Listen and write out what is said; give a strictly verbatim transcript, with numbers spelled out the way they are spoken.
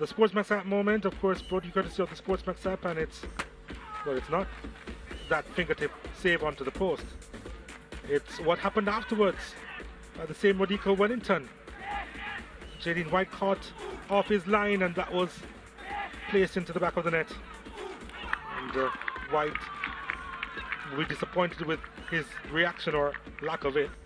the SportsMax app moment, of course, brought you courtesy of the SportsMax app, and it's, well, it's not that fingertip save onto the post. It's what happened afterwards. Uh, the same Rodico Wellington. Jaden White caught off his line, and that was placed into the back of the net. And uh, White will be disappointed with his reaction or lack of it.